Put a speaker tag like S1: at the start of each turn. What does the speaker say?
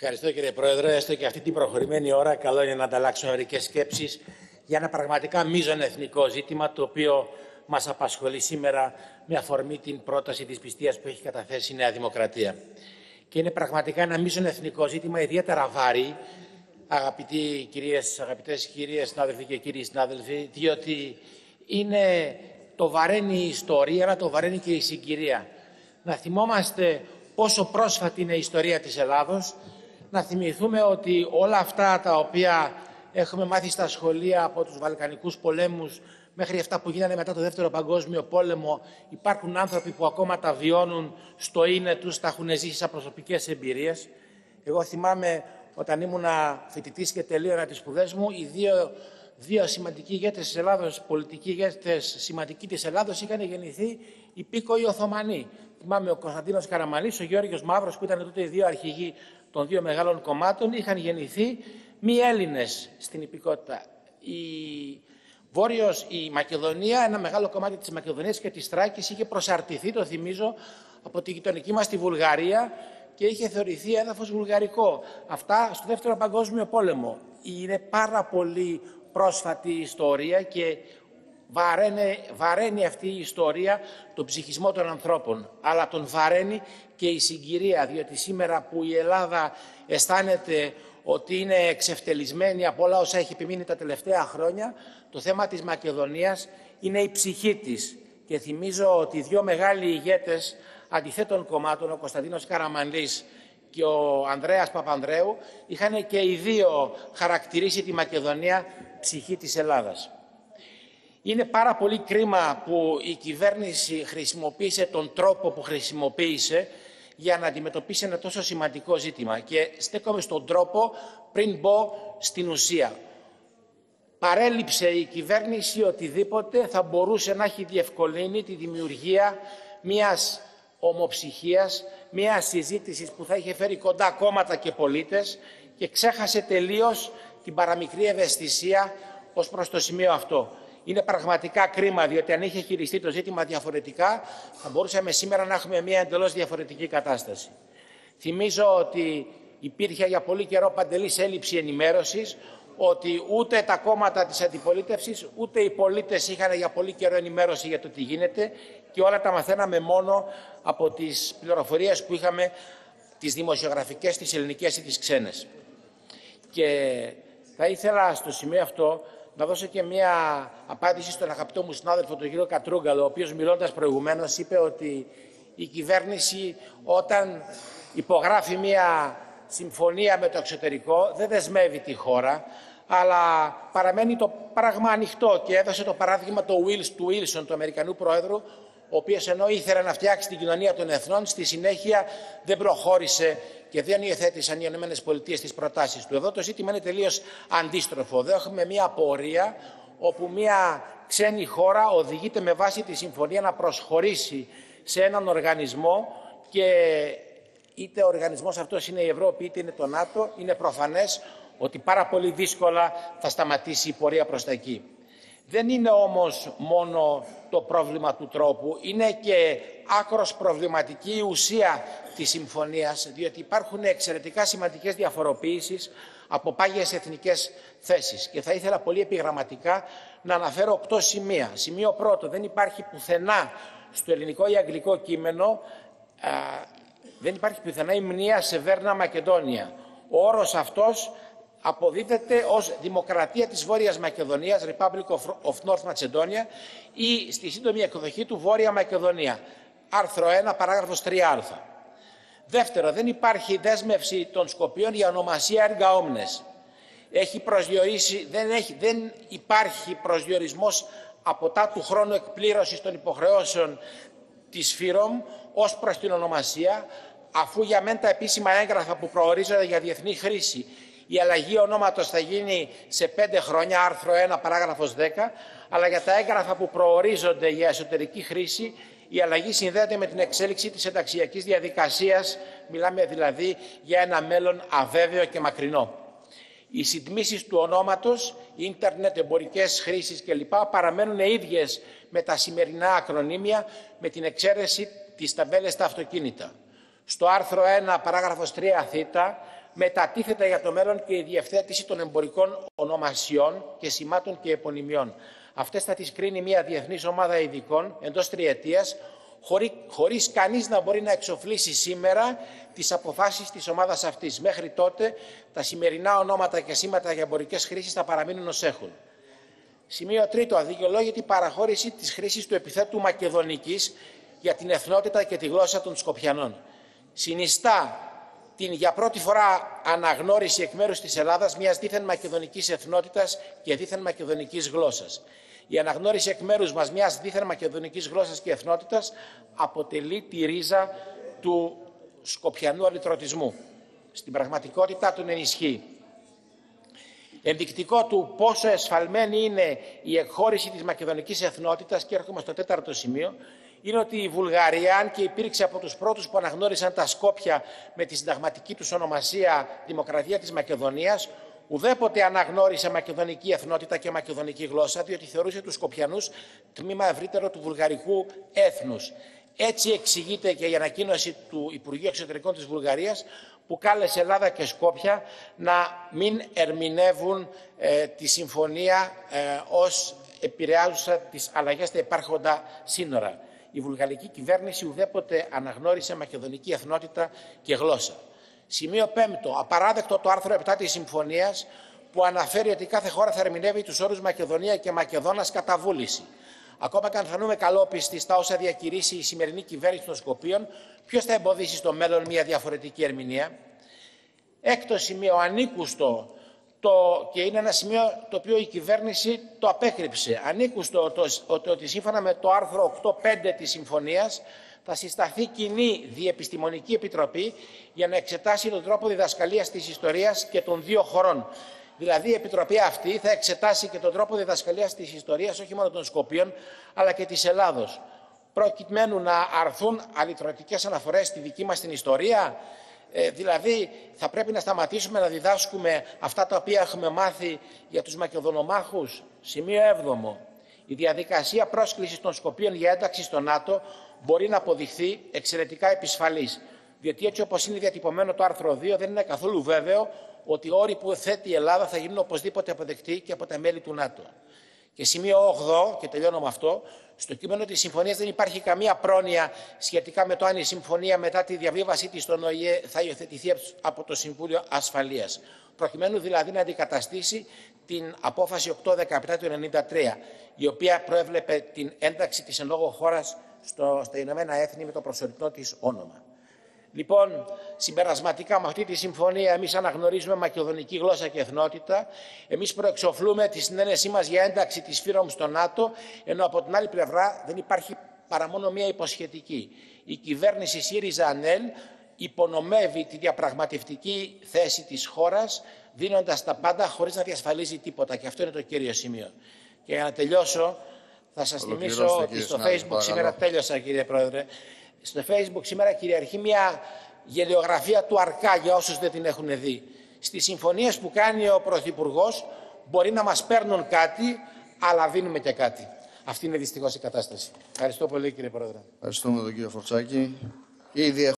S1: Ευχαριστώ κύριε Πρόεδρε. Έστω και αυτή την προχωρημένη ώρα, καλό είναι να ανταλλάξουμε μερικές σκέψεις για ένα πραγματικά μείζον εθνικό ζήτημα, το οποίο μας απασχολεί σήμερα με αφορμή την πρόταση της πιστείας που έχει καταθέσει η Νέα Δημοκρατία. Και είναι πραγματικά ένα μείζον εθνικό ζήτημα, ιδιαίτερα βαρύ, αγαπητές κυρίες συνάδελφοι και κύριοι συνάδελφοι, διότι το βαραίνει η ιστορία, αλλά το βαραίνει και η συγκυρία. Να θυμόμαστε πόσο πρόσφατη είναι η ιστορία της Ελλάδος, να θυμηθούμε ότι όλα αυτά τα οποία έχουμε μάθει στα σχολεία από τους Βαλκανικούς πολέμους μέχρι αυτά που γίνανε μετά το Δεύτερο Παγκόσμιο Πόλεμο, υπάρχουν άνθρωποι που ακόμα τα βιώνουν στο είναι τους, τα έχουν ζήσει σαν προσωπικές εμπειρίες. Εγώ θυμάμαι όταν ήμουνα φοιτητής και τελείωνα τις σπουδές μου, οι δύο σημαντικοί ηγέτες της Ελλάδος, πολιτικοί ηγέτες σημαντικοί της Ελλάδος, είχαν γεννηθεί υπήκοοι Οθωμανοί. Θυμάμαι ο Κωνσταντίνος Καραμανλής, ο Γεώργιος Μαύρος, που ήταν τότε οι δύο αρχηγοί των δύο μεγάλων κομμάτων, είχαν γεννηθεί μη Έλληνες στην υπηκότητα. Η Μακεδονία, ένα μεγάλο κομμάτι της Μακεδονίας και της Θράκης, είχε προσαρτηθεί, το θυμίζω, από τη γειτονική μας τη Βουλγαρία και είχε θεωρηθεί έδαφος βουλγαρικό. Αυτά στο Δεύτερο Παγκόσμιο Πόλεμο. Είναι πάρα πολύ πρόσφατη ιστορία και βαραίνει αυτή η ιστορία τον ψυχισμό των ανθρώπων, αλλά τον βαραίνει και η συγκυρία, διότι σήμερα που η Ελλάδα αισθάνεται ότι είναι εξευτελισμένη από όλα όσα έχει επιμείνει τα τελευταία χρόνια, το θέμα της Μακεδονίας είναι η ψυχή της. Και θυμίζω ότι οι δύο μεγάλοι ηγέτες αντιθέτων κομμάτων, ο Κωνσταντίνος Καραμανλής και ο Ανδρέας Παπανδρέου, είχαν και οι δύο χαρακτηρίσει τη Μακεδονία ψυχή της Ελλάδας. Είναι πάρα πολύ κρίμα που η κυβέρνηση χρησιμοποίησε τον τρόπο που χρησιμοποίησε για να αντιμετωπίσει ένα τόσο σημαντικό ζήτημα. Και στέκομαι στον τρόπο πριν μπω στην ουσία. Παρέλειψε η κυβέρνηση οτιδήποτε θα μπορούσε να έχει διευκολύνει τη δημιουργία μιας ομοψυχίας, μιας συζήτησης που θα είχε φέρει κοντά κόμματα και πολίτες και ξέχασε τελείως την παραμικρή ευαισθησία ως προς το σημείο αυτό. Είναι πραγματικά κρίμα, διότι αν είχε χειριστεί το ζήτημα διαφορετικά, θα μπορούσαμε σήμερα να έχουμε μια εντελώς διαφορετική κατάσταση. Θυμίζω ότι υπήρχε για πολύ καιρό παντελής έλλειψη ενημέρωσης, ότι ούτε τα κόμματα της αντιπολίτευσης, ούτε οι πολίτες είχαν για πολύ καιρό ενημέρωση για το τι γίνεται και όλα τα μαθαίναμε μόνο από τις πληροφορίες που είχαμε, τις δημοσιογραφικές, τις ελληνικές ή τις ξένες. Και θα ήθελα στο σημείο αυτό να δώσω και μία απάντηση στον αγαπητό μου συνάδελφο, τον κύριο Κατρούγκαλο, ο οποίος μιλώντας προηγουμένως είπε ότι η κυβέρνηση όταν υπογράφει μία συμφωνία με το εξωτερικό δεν δεσμεύει τη χώρα, αλλά παραμένει το πράγμα ανοιχτό και έδωσε το παράδειγμα του Wilson, του Αμερικανού Πρόεδρου, ο οποίος ενώ ήθελε να φτιάξει την κοινωνία των εθνών, στη συνέχεια δεν προχώρησε και δεν υιοθέτησαν οι ΗΠΑ τις προτάσεις του. Εδώ το ζήτημα είναι τελείως αντίστροφο. Εδώ έχουμε μια πορεία όπου μια ξένη χώρα οδηγείται με βάση τη συμφωνία να προσχωρήσει σε έναν οργανισμό και είτε ο οργανισμός αυτός είναι η Ευρώπη είτε είναι το ΝΑΤΟ, είναι προφανές ότι πάρα πολύ δύσκολα θα σταματήσει η πορεία προς τα εκεί. Δεν είναι όμως μόνο το πρόβλημα του τρόπου, είναι και άκρος προβληματική η ουσία της συμφωνίας, διότι υπάρχουν εξαιρετικά σημαντικές διαφοροποιήσεις από πάγιες εθνικές θέσεις. Και θα ήθελα πολύ επιγραμματικά να αναφέρω 8 σημεία. Σημείο πρώτο, δεν υπάρχει πουθενά στο ελληνικό ή αγγλικό κείμενο, δεν υπάρχει πουθενά η μνήα Σεβέρνα Μακεδόνια. Ο όρος αυτός αποδίδεται ως Δημοκρατία της Βόρειας Μακεδονίας, Republic of North Macedonia, ή στη σύντομη εκδοχή του Βόρεια Μακεδονία. Άρθρο 1, παράγραφος 3α. Δεύτερο, δεν υπάρχει δέσμευση των Σκοπίων για ονομασία έργα όμνες. Δεν υπάρχει προσδιορισμός από τα του χρόνου εκπλήρωσης των υποχρεώσεων της ΦΥΡΟΜ ως προς την ονομασία, αφού για μεν τα επίσημα έγγραφα που προορίζονται για διεθνή χρήση η αλλαγή ονόματος θα γίνει σε 5 χρόνια, άρθρο 1, παράγραφος 10, αλλά για τα έγγραφα που προορίζονται για εσωτερική χρήση, η αλλαγή συνδέεται με την εξέλιξη της ενταξιακής διαδικασίας, μιλάμε δηλαδή για ένα μέλλον αβέβαιο και μακρινό. Οι συντμήσεις του ονόματος, ίντερνετ, εμπορικές χρήσεις κλπ. Παραμένουν ίδιες με τα σημερινά ακρονίμια, με την εξαίρεση της ταμπέλες στα αυτοκίνητα. Στο άρθρο 1, παράγραφος 3θ, μετατίθεται για το μέλλον και η διευθέτηση των εμπορικών ονομασιών και σημάτων και επωνυμιών. Αυτές θα τις κρίνει μια διεθνής ομάδα ειδικών εντός τριετίας, χωρίς κανείς να μπορεί να εξοφλήσει σήμερα τις αποφάσεις της ομάδας αυτής. Μέχρι τότε, τα σημερινά ονόματα και σήματα για εμπορικές χρήσεις θα παραμείνουν ως έχουν. Σημείο τρίτο, αδικαιολόγητη παραχώρηση της χρήσης του επιθέτου Μακεδονικής για την εθνότητα και τη γλώσσα των Σκοπιανών. Συνιστά την για πρώτη φορά αναγνώριση εκ μέρους της Ελλάδας μιας δίθεν μακεδονικής εθνότητας και δίθεν μακεδονικής γλώσσας. Η αναγνώριση εκ μέρους μας μιας δίθεν μακεδονικής γλώσσας και εθνότητας αποτελεί τη ρίζα του σκοπιανού αλυτρωτισμού. Στην πραγματικότητα τον ενισχύει. Ενδεικτικό του πόσο εσφαλμένη είναι η εκχώρηση της μακεδονικής εθνότητας, και έρχομαι στο τέταρτο σημείο, είναι ότι η Βουλγαρία, αν και υπήρξε από τους πρώτους που αναγνώρισαν τα Σκόπια με τη συνταγματική τους ονομασία Δημοκρατία της Μακεδονίας, ουδέποτε αναγνώρισε μακεδονική εθνότητα και μακεδονική γλώσσα, διότι θεωρούσε τους Σκοπιανούς τμήμα ευρύτερο του βουλγαρικού έθνους. Έτσι εξηγείται και η ανακοίνωση του Υπουργείου Εξωτερικών της Βουλγαρίας, που κάλεσε Ελλάδα και Σκόπια να μην ερμηνεύουν τη συμφωνία ως επηρεάζουσα τις αλλαγές στα υπάρχοντα σύνορα. Η βουλγαρική κυβέρνηση ουδέποτε αναγνώρισε μακεδονική εθνότητα και γλώσσα. Σημείο πέμπτο. Απαράδεκτο το άρθρο 7 της συμφωνίας, που αναφέρει ότι κάθε χώρα θα ερμηνεύει τους όρους Μακεδονία και Μακεδόνας κατά βούληση. Ακόμα και αν φανούμε καλόπιστοι στα όσα διακηρύσει η σημερινή κυβέρνηση των Σκοπίων, ποιος θα εμποδίσει στο μέλλον μια διαφορετική ερμηνεία? Έκτο σημείο, ανήκουστο, και είναι ένα σημείο το οποίο η κυβέρνηση το απέκρυψε. Ανήκουστο ότι σύμφωνα με το άρθρο 8.5 της συμφωνίας θα συσταθεί κοινή διεπιστημονική επιτροπή για να εξετάσει τον τρόπο διδασκαλίας της ιστορίας και των δύο χωρών. Δηλαδή η επιτροπή αυτή θα εξετάσει και τον τρόπο διδασκαλίας της ιστορίας όχι μόνο των Σκοπίων αλλά και της Ελλάδος, προκειμένου να αρθούν αλυτρωτικές αναφορές στη δική μας την ιστορία. Δηλαδή θα πρέπει να σταματήσουμε να διδάσκουμε αυτά τα οποία έχουμε μάθει για τους Μακεδονομάχους. Σημείο 7. Η διαδικασία πρόσκλησης των Σκοπίων για ένταξη στο ΝΑΤΟ μπορεί να αποδειχθεί εξαιρετικά επισφαλής, διότι έτσι όπως είναι διατυπωμένο το άρθρο 2 δεν είναι καθόλου βέβαιο ότι οι όροι που θέτει η Ελλάδα θα γίνουν οπωσδήποτε αποδεκτοί και από τα μέλη του ΝΑΤΟ. Και σημείο 8, και τελειώνω με αυτό, στο κείμενο της συμφωνίας δεν υπάρχει καμία πρόνοια σχετικά με το αν η συμφωνία μετά τη διαβίβασή της στον ΟΗΕ θα υιοθετηθεί από το Συμβούλιο Ασφαλείας, προκειμένου δηλαδή να αντικαταστήσει την απόφαση 817 του 1993, η οποία προέβλεπε την ένταξη της εν λόγω χώρας στα Ηνωμένα Έθνη με το προσωρινό της όνομα. Λοιπόν, συμπερασματικά με αυτή τη συμφωνία εμείς αναγνωρίζουμε μακεδονική γλώσσα και εθνότητα, εμείς προεξοφλούμε τη συνένεσή μας για ένταξη της ΦΥΡΟΜ στο ΝΑΤΟ, ενώ από την άλλη πλευρά δεν υπάρχει παρά μόνο μία υποσχετική. Η κυβέρνηση ΣΥΡΙΖΑ-ΑΝΕΛ υπονομεύει τη διαπραγματευτική θέση της χώρας, δίνοντας τα πάντα χωρίς να διασφαλίζει τίποτα, και αυτό είναι το κύριο σημείο. Και για να τελειώσω, θα σας θυμίσω ότι στο Facebook σήμερα, τέλειωσα κύριε Πρόεδρε, στο Facebook σήμερα κυριαρχεί μια γελιογραφία του Αρκά για όσους δεν την έχουν δει. Στις συμφωνίες που κάνει ο Πρωθυπουργός μπορεί να μας παίρνουν κάτι, αλλά δίνουμε και κάτι. Αυτή είναι δυστυχώς η κατάσταση. Ευχαριστώ πολύ κύριε Πρόεδρε.
S2: Ευχαριστούμε τον κύριο Φορτσάκη.